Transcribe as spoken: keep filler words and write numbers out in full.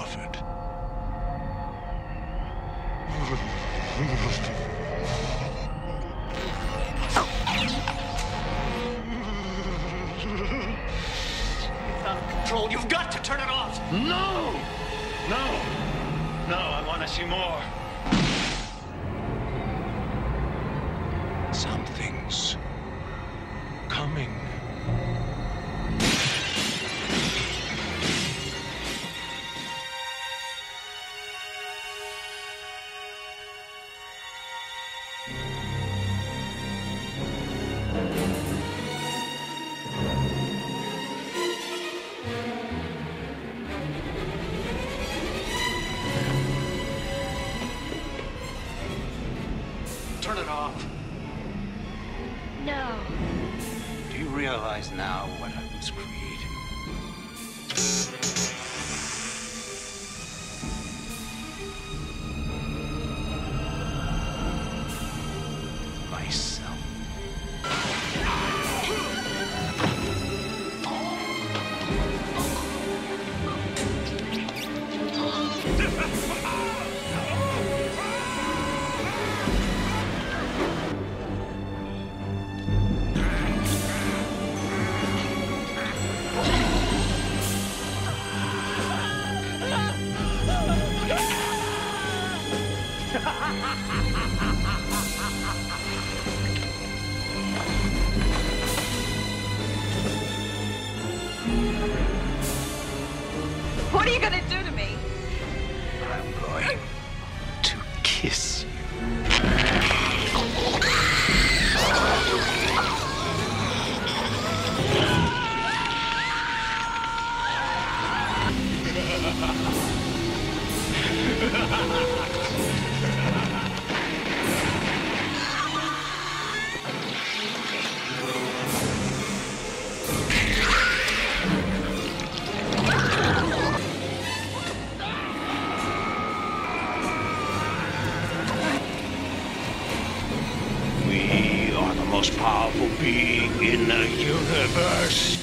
suffered. It's out of control. You've got to turn it off. No! No! No, I want to see more. Something's coming. Turn it off. No. Do you realize now what I was creating? Myself. What are you gonna do to me? I'm going to kiss you. We are the most powerful being in the universe.